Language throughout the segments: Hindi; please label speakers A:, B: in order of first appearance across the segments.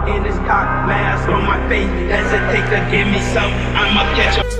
A: in his cock mask on my face. Hesitate to give me some, I'ma catch a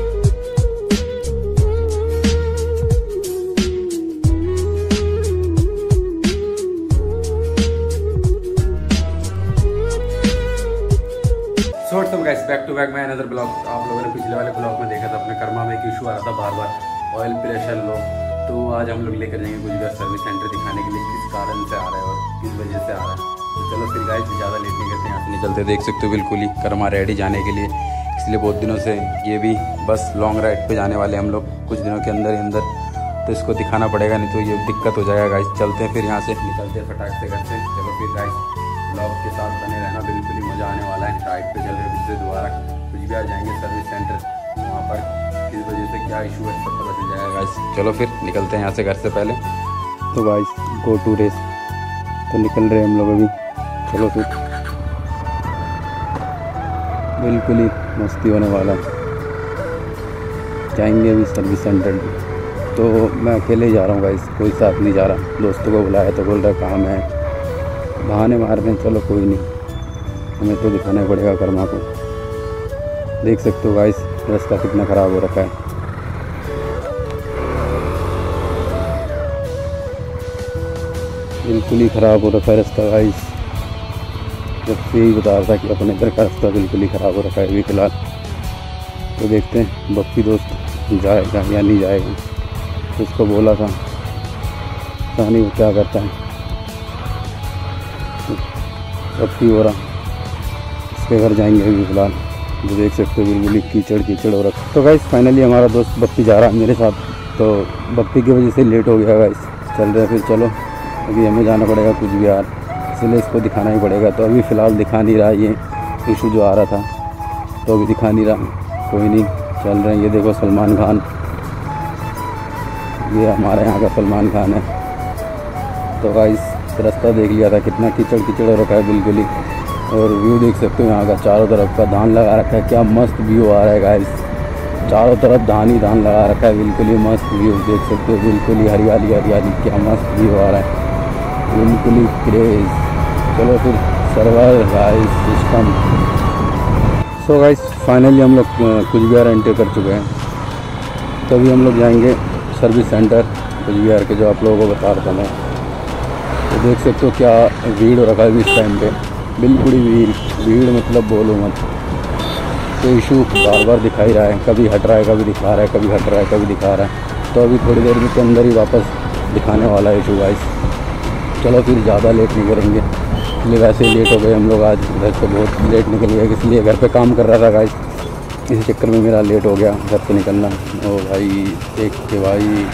B: so guys back to back मैं अनदर ब्लॉग। आप लोगों ने पिछले वाले ब्लॉग में देखा था अपने कर्मा में एक इशू आ रहा था बार बार ऑयल प्रेशर लो। तो आज हम लोग लेकर जाएंगे गुजरात सर्विस सेंटर दिखाने के लिए किस कारण से आ रहा है और किस वजह से आ रहा है। तो चलो फिर गाइस ज़्यादा लेट नहीं करते, यहाँ से निकलते। देख सकते हो बिल्कुल ही कर्मा रेडी जाने के लिए, इसलिए बहुत दिनों से ये भी बस लॉन्ग राइड पर जाने वाले हम लोग कुछ दिनों के अंदर ही अंदर। तो इसको दिखाना पड़ेगा, नहीं तो ये दिक्कत हो जाएगा गाइस। चलते हैं फिर यहाँ से, निकलते हैं फटाक से घर से। चलो फिर गाइस ब्लॉग के साथ बने रहना, बिल्कुल ही मज़ा आने वाला है। राइड पे चल रहे फिर से दोबारा कुछ भी आ जाएंगे सर्विस सेंटर, वहाँ पर किस वजह से क्या इशू है सब पता चल जाएगा गाइस। चलो फिर निकलते हैं यहाँ से घर से पहले। तो गाइस गो टू रेस तो निकल रहे हम लोग अभी। चलो फिर बिल्कुल ही मस्ती होने वाला है, जाएंगे अभी सर्विस सेंटर। तो मैं अकेले ही जा रहा हूँ गाइस, कोई साथ नहीं जा रहा। दोस्तों को बुलाया तो बोल रहा काम है, बहाने मार रहे हैं। चलो कोई नहीं, हमें तो दिखाना पड़ेगा कर्मा को। देख सकते हो गाइस रास्ता कितना ख़राब हो रखा है। बिल्कुल ही ख़राब हो रखा है रास्ता गाइस। जब से यही बता रहा था कि अपने घर का रास्ता बिल्कुल ही ख़राब हो रखा है अभी फ़िलहाल। तो देखते हैं बप्पी दोस्त जाएगा या नहीं जाएगा। तो उसको बोला था, पता नहीं वो क्या करता है। बप्पी हो रहा, इसके घर जाएंगे अभी फ़िलहाल। जो देख सकते हो बिल्कुल ही कीचड़ हो रखा। तो गाइस फाइनली हमारा दोस्त बप्पी जा रहा है मेरे साथ। तो बप्पी की वजह से लेट हो गया गाइस। चल रहे फिर, चलो अभी हमें जाना पड़ेगा कुछ भी यार, इसलिए इसको दिखाना ही पड़ेगा। तो अभी फ़िलहाल दिखा नहीं रहा ये इशू जो आ रहा था, तो अभी दिखा नहीं रहा। कोई नहीं, चल रहे हैं। ये देखो सलमान खान, ये हमारे यहाँ का सलमान खान है। तो गाइस रास्ता देख लिया था, कितना कीचड़ हो रखा है बिल्कुल ही। और व्यू देख सकते हो यहाँ का, चारों तरफ का धान लगा रखा है। क्या मस्त व्यू आ रहा है गाइस, चारों तरफ धान ही धान लगा रखा है। बिल्कुल ही मस्त व्यू देख सकते हो, बिल्कुल ही हरियाली। क्या मस्त व्यू आ रहा है, बिल्कुल ही क्रेज। चलो फिर server guys system. So guys finally हम लोग कुछ बिहार एंटर कर चुके हैं। तभी हम लोग जाएंगे सर्विस सेंटर कुछ बिहार के, जो आप लोगों को बता रहा था मैं। तो देख सकते हो क्या भीड़ हो रखा है इस टाइम पे, बिल्कुल ही भीड़ मतलब बोलो मत। तो इशू बार बार दिखा ही रहा है, कभी हट रहा है कभी दिखा रहा है, कभी हट रहा है कभी दिखा रहा है। तो अभी थोड़ी देर के अंदर ही वापस दिखाने वाला है इशू गाइस। चलो फिर ज़्यादा लेट नहीं करेंगे, इसलिए वैसे ही लेट हो गए हम लोग आज। घर से बहुत लेट निकल गए, इसलिए घर पे काम कर रहा था गाइस, इसी चक्कर में मेरा लेट हो गया घर से निकलना। ओ भाई देख के भाई,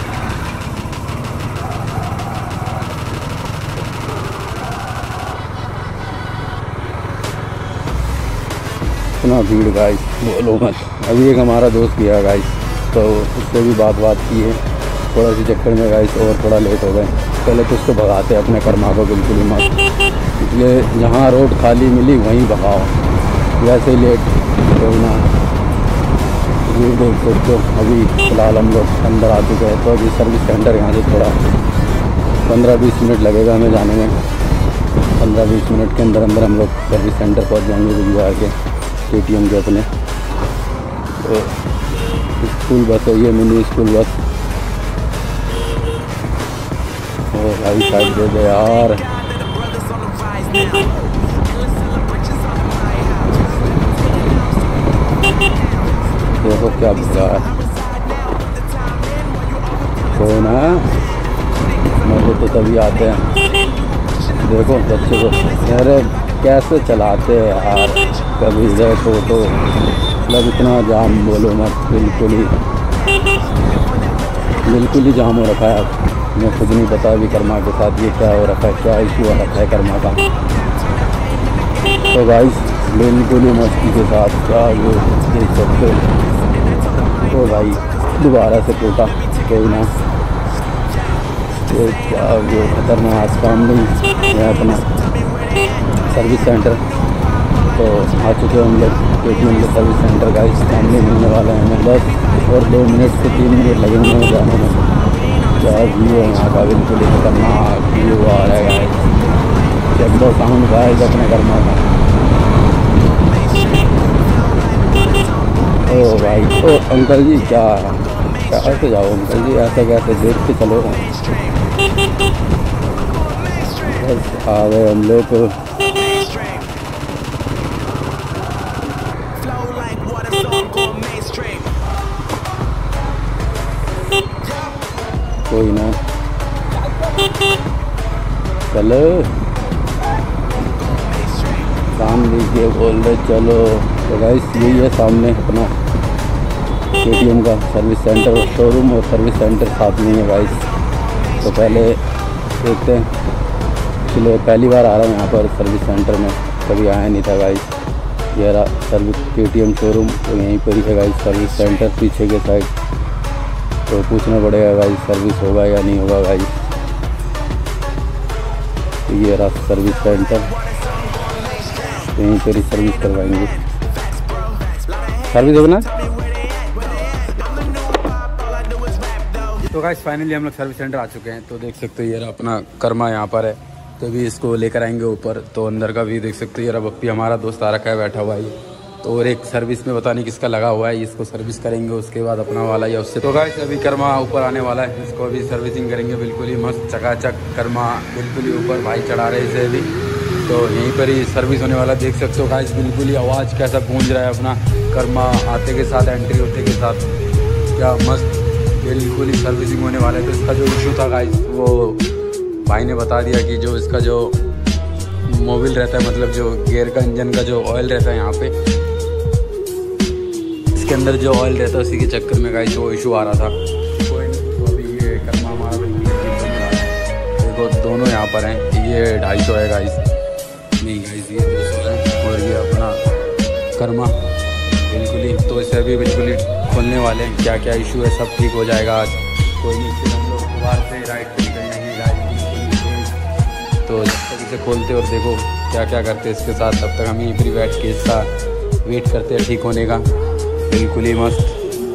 B: इतना भीड़ गाइस बोलो मत। अभी एक हमारा दोस्त गया गाइस, तो उससे भी बात की है। थोड़ा सी चक्कर में गाइस और थोड़ा लेट हो गए। पहले तो उसको भगाते अपने कर्मा को बिल्कुल ही मत, इसलिए जहाँ रोड खाली मिली वहीं भगाओ, वैसे ही लेट हो ना। ये देख सकते हो अभी फ़िलहाल हम लोग अंदर आ चुके हैं। तो अभी सर्विस सेंटर यहाँ से थोड़ा 15-20 मिनट लगेगा हमें जाने में। 15-20 मिनट के अंदर हम लोग सर्विस सेंटर पहुँच जाएंगे गुजरात के KTM के अपने। तो स्कूल बस है ये, मिनी स्कूल बस। ओ भाई साइड दे दे यार। देखो क्या बुरा है, कोई ना, मजे तो तभी आते हैं। देखो बच्चे को, अरे कैसे चलाते हैं यार, कभी इधर तो मतलब इतना जाम बोलो मत। बिल्कुल ही जाम हो रखा है। मैं खुद नहीं पता अभी कर्मा के साथ ये क्या हो रखा है, क्या इशू हो रखा है कर्मा का। तो गाइस बिल्कुल ही मस्ती के साथ क्या वो देख सकते हो। तो भाई दोबारा से टूटा, कोई ना। ये क्या वो खतरनाक काम नहीं है अपना सर्विस सेंटर। तो आ चुके हैं हम लोग KTM के सर्विस सेंटर गाइस, सामने मिलने वाला है हमें। बस और 2 मिनट से 3 मिनट लगेंगे हमें जाने में। क्या व्यू है यहाँ का, बिल्कुल ही खतरनाक व्यू आ रहा है गाइस। चेक दो साउंड गाइस अपने कर्मा का। ओ भाई, ओ अंकल जी, क्या कैसे जाओ अंकल जी, ऐसा कैसे, देख के चलो। बस आ गए हम लोग। कोई ना, चलो काम लीजिए बोल रहे चलो। तो गाइस यही है सामने अपना KTM का सर्विस सेंटर, शोरूम और सर्विस सेंटर साथ में है गाइस। तो पहले देखते हैं, चलो पहली बार आ रहा हूँ यहाँ पर सर्विस सेंटर में, कभी आया नहीं था गाइस। ये रहा सर्विस KTM शोरूम, तो यहीं पर ही है गाइस सर्विस सेंटर पीछे के साइड। तो पूछना पड़ेगा गाइस सर्विस होगा या नहीं होगा गाइस। तो ये रहा सर्विस सेंटर, तो यहीं पर ही सर्विस करवाएंगे। सर्विस होगा ना। तो गाइस फाइनली हम लोग सर्विस सेंटर आ चुके हैं। तो देख सकते हो ये रहा अपना कर्मा यहाँ पर है, तो अभी इसको लेकर आएंगे ऊपर। तो अंदर का भी देख सकते हो, ये रहा बप्पी हमारा दोस्त आ रखा है, बैठा हुआ है। तो और एक सर्विस में पता नहीं किसका लगा हुआ है, इसको सर्विस करेंगे, उसके बाद अपना वाला या उससे। तो गाइस अभी कर्मा ऊपर आने वाला है, इसको अभी सर्विसिंग करेंगे बिल्कुल ही मस्त चकाचक। कर्मा बिल्कुल ही ऊपर, भाई चढ़ा रहे इसे अभी, तो यहीं पर ही सर्विस होने वाला। देख सकते हो गाइस बिल्कुल ही आवाज़ कैसा गूंज रहा है अपना कर्मा आते के साथ, एंट्री होते के साथ, क्या मस्त बिल्कुल ही सर्विसिंग होने वाला है। तो इसका जो इशू था गाइस, वो भाई ने बता दिया कि जो इसका जो मोबिल रहता है, मतलब जो गियर का इंजन का जो ऑयल रहता है यहाँ पे, इसके अंदर जो ऑयल रहता है, उसी के चक्कर में गाइस वो इशू आ रहा था। कोई नहीं, तो अभी ये कर्मा हमारा देखो दोनों यहाँ पर हैं। ये 250 है गाइस, नहीं गाइस ये 200 है, और ये अपना कर्मा बिल्कुल ही। तो इसे अभी बिल्कुल ही खोलने वाले हैं, क्या क्या इशू है सब ठीक हो जाएगा आज। कोई नहीं, फिर हम लोग दोबारा से राइड पे निकलेंगे गाइस। तो जब तक इसे खोलते और देखो क्या क्या करते इसके साथ, तब तक हम यहीं पर बैठ के इसका वेट करते हैं ठीक होने का, बिल्कुल ही मस्त।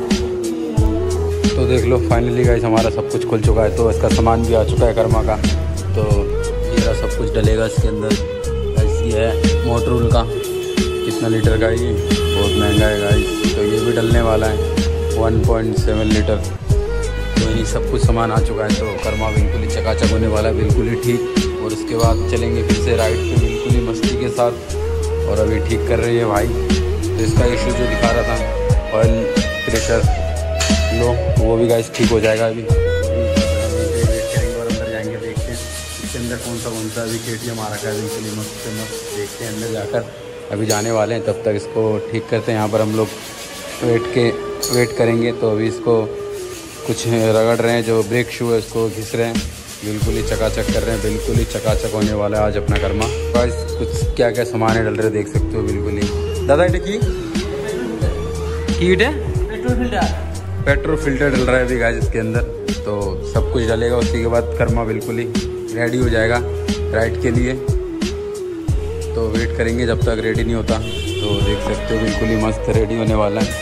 B: तो देख लो फाइनली गाइस हमारा सब कुछ खुल चुका है। तो इसका सामान भी आ चुका है कर्मा का, तो ये सब कुछ डलेगा इसके अंदर गाइस। ये है मोटरूल का, कितना लीटर का, ये बहुत महंगा है गाइस। तो ये भी डलने वाला है 1.7 लीटर। तो ये सब कुछ सामान आ चुका है। तो कर्मा बिल्कुल ही चकाचक होने वाला है, बिल्कुल ही ठीक। और उसके बाद चलेंगे फिर से राइड पे बिल्कुल ही मस्ती के साथ। और अभी ठीक कर रही है भाई। तो इसका इशू जो दिखा रहा था ऑयल प्रेशर लो, वो भी गाइस ठीक हो जाएगा। अभी वेट करेंगे और अंदर जाएंगे, देखते हैं इसके अंदर कौन सा अभी KTM आ रखा है, बिल्कुल ही मस्त से मस्त। देखते हैं अंदर जाकर, अभी जाने वाले हैं, तब तक इसको ठीक करते हैं। यहाँ पर हम लोग वेट करेंगे। तो अभी इसको कुछ रगड़ रहे हैं, जो ब्रेक शू है उसको घिस रहे हैं, बिल्कुल ही चकाचक कर रहे हैं, बिल्कुल ही चकाचक होने वाला है आज अपना कर्मा। गाइस कुछ क्या क्या सामान है डल रहे देख सकते हो, बिल्कुल ही। दादा इट की हीट है, पेट्रोल फिल्टर डल रहा है अभी गाइस इसके अंदर। तो सब कुछ डलेगा, उसी के बाद कर्मा बिल्कुल ही रेडी हो जाएगा राइड के लिए। तो वेट करेंगे जब तक रेडी नहीं होता। तो देख सकते हो बिल्कुल ही मस्त रेडी होने वाला है।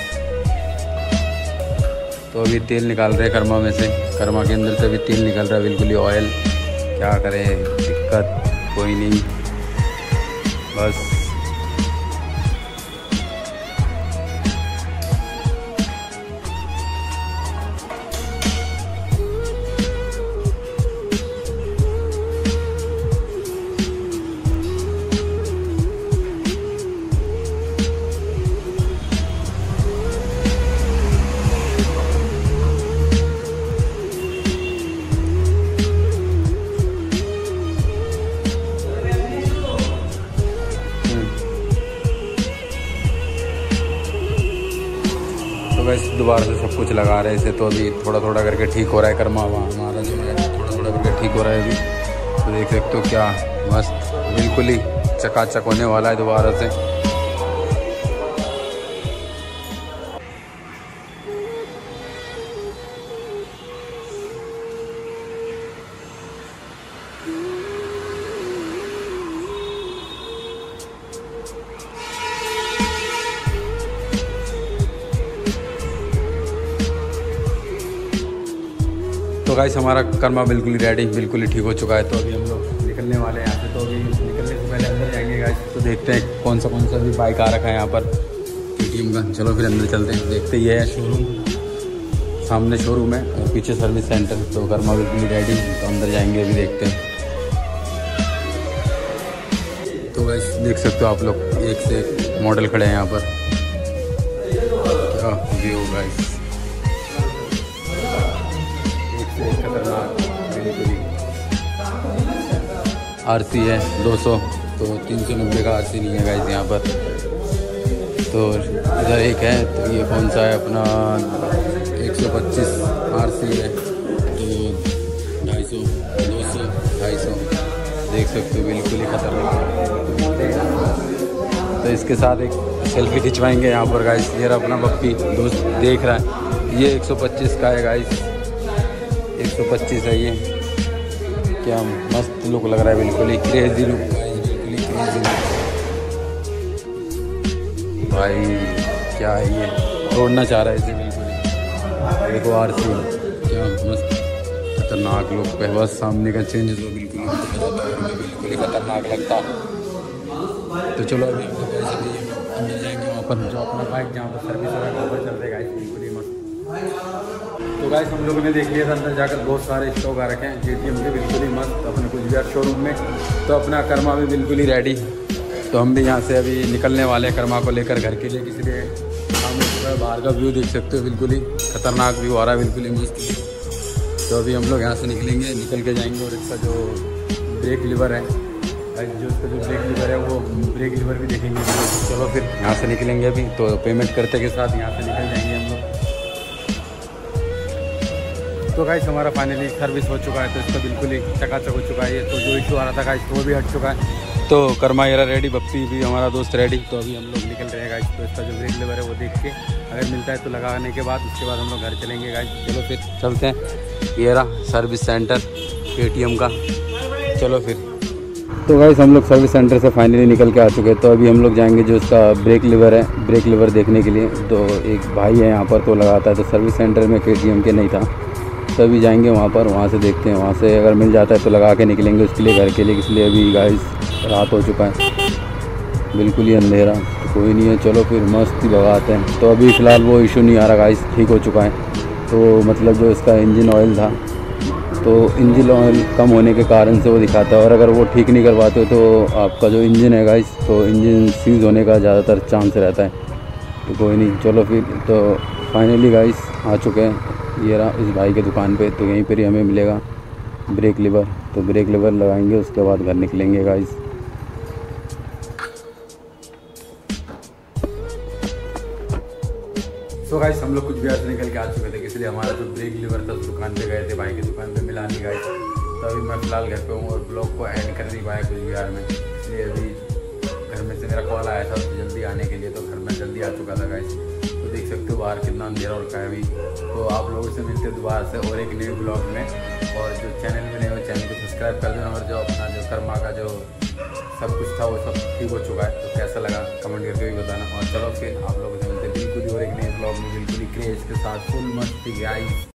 B: तो अभी तेल निकाल रहे हैं कर्मा में से, कर्मा के अंदर से अभी तेल निकल रहा है, बिल्कुल ही ऑयल। क्या करें, दिक्कत कोई नहीं, बस तो वैसे दोबारा से सब कुछ लगा रहे थे। तो अभी थोड़ा थोड़ा करके ठीक हो रहा है कर्मा, हमारा जो है थोड़ा थोड़ा करके ठीक हो रहा है अभी। तो देख सकते हो क्या मस्त, बिल्कुल ही चकाचक होने वाला है दोबारा से। तो गाइस हमारा कर्मा बिल्कुल ही रेडी, बिल्कुल ही ठीक हो चुका है। तो अभी हम लोग निकलने वाले हैं यहाँ से। तो अभी निकलने से पहले अंदर जाएंगे गाइस। तो देखते हैं कौन सा भी बाइक आ रखा है यहाँ पर। KTM का। चलो फिर अंदर चलते हैं, देखते ही है शोरूम, सामने शोरूम है और पीछे सर्विस सेंटर। तो कर्मा बिल्कुल रेडी, तो अंदर जाएंगे अभी, देखते हैं। तो गाइस देख सकते हो आप लोग, एक से एक मॉडल खड़े हैं यहाँ पर। क्या व्यू गाइस, एक से एक खतरनाक। RC है 200, तो 390 का RC नहीं है गाइस यहाँ पर। तो इधर एक है, तो ये कौन सा है अपना 125 RC है, तो 250, 200, 250 देख सकते हो, बिल्कुल ही खतरनाक। तो इसके साथ एक सेल्फी खिंचवाएंगे यहाँ पर गाइस। ये रहा अपना पप्पी, दोस्त देख रहा है, ये 125 का है गाइस, 125 है ये। क्या मस्त लुक लग रहा है, बिल्कुल ही क्रेजी लुक गाइस, बिल्कुल ही क्रेजी लुक भाई। क्या है ये, तोड़ना चाह रहा है इसे बिल्कुल ही। देखो RC क्या मस्त खतरनाक लुक पे, बस सामने का चेंज तो बिल्कुल ही खतरनाक लगता। तो चलो अभी अंदर जाएंगे, वहाँ पर जो अपना बाइक जहाँ पर सर्विस है वहाँ पर चल रहे गाइस, बिल्कुल ही मस्त। तो गाइस हम लोगों ने देख लिया था, अंदर जाकर बहुत सारे स्टॉक आ रखे हैं KTM के, बिल्कुल ही मस्त अपने कुछ भी शोरूम में। तो अपना कर्मा भी बिल्कुल ही रेडी, तो हम भी यहाँ से अभी निकलने वाले हैं कर्मा को लेकर घर के लिए। इसलिए हम बाहर का व्यू देख सकते हो, बिल्कुल ही खतरनाक व्यू आ रहा है, बिल्कुल ही मस्त। तो अभी हम लोग यहाँ से निकलेंगे, निकल के जाएंगे और इसका जो ब्रेक लीवर है, जो इसका जो ब्रेक लीवर है वो ब्रेक लीवर भी देखेंगे। चलो फिर यहाँ से निकलेंगे अभी, तो पेमेंट करते के साथ यहाँ से निकल जाएंगे हम लोग। तो गाइस हमारा फाइनली सर्विस हो चुका है, तो इसका बिल्कुल ही चकाचक हो चुका है। तो जो इशू आ रहा था गाइस वो भी हट चुका है। तो कर्मा येरा रेडी, बप्पी भी हमारा दोस्त रेडी। तो अभी हम लोग निकल रहे हैं गाइस। तो इसका जो ब्रेक लीवर है वो देख के अगर मिलता है तो लगाने के बाद उसके बाद हम लोग घर चलेंगे गाइस। चलो फिर चलते हैं, ये रहा सर्विस सेंटर KTM का। चलो फिर। तो गाइस हम लोग सर्विस सेंटर से फाइनली निकल के आ चुके हैं। तो अभी हम लोग जाएंगे जो इसका ब्रेक लीवर है, ब्रेक लीवर देखने के लिए। तो एक भाई है यहाँ पर तो लगाता है, तो सर्विस सेंटर में KTM के नहीं था, तो अभी जाएंगे वहाँ पर, वहाँ से देखते हैं, वहाँ से अगर मिल जाता है तो लगा के निकलेंगे उसके लिए, घर के लिए। इसलिए अभी गाइस रात हो चुका है, बिल्कुल ही अंधेरा, तो कोई नहीं है। चलो फिर मस्त ही भगाते हैं। तो अभी फ़िलहाल वो इशू नहीं आ रहा गाइस, ठीक हो चुका है। तो मतलब जो इसका इंजन ऑयल था, तो इंजन ऑयल कम होने के कारण से वो दिखाता है, और अगर वो ठीक नहीं करवाते हो तो आपका जो इंजन है गाइस, तो इंजन सीज होने का ज़्यादातर चांस रहता है। तो कोई नहीं, चलो फिर। तो फाइनली गाइस आ चुके हैं, ये रहा इस भाई के दुकान पे। तो यहीं पर ही हमें मिलेगा ब्रेक लीवर, तो ब्रेक लीवर लगाएंगे, उसके बाद घर निकलेंगे गाइस। तो गाइस हम लोग कुछ बिहार से निकल के आ चुके थे, इसलिए हमारा जो ब्रेक लीवर था उस दुकान पे गए थे, भाई की दुकान पे मिला नहीं गाइस। तो अभी मैं फ़िलहाल घर पे हूँ और ब्लॉग को ऐड कर नहीं पाया कुछ बिहार में, इसलिए अभी घर में से मेरा कॉल आया था तो जल्दी आने के लिए, तो घर में जल्दी आ चुका था गाइस। तो देख सकते हो बाहर कितना अंधेरा और है अभी। तो आप लोगों से मिलते दोबारा से और एक नए ब्लॉग में। और जो चैनल में नए हो चैनल को सब्सक्राइब कर देना, और जो अपना जो कर्मा का जो सब कुछ था वो सब ठीक हो चुका है। तो कैसा लगा कमेंट करके भी बताना। और चलो फिर आप लोगों से मिलते बिल्कुल ही और एक नए ब्लॉग में, बिल्कुल ही क्रेज के साथ, फुल मस्ती गाइस।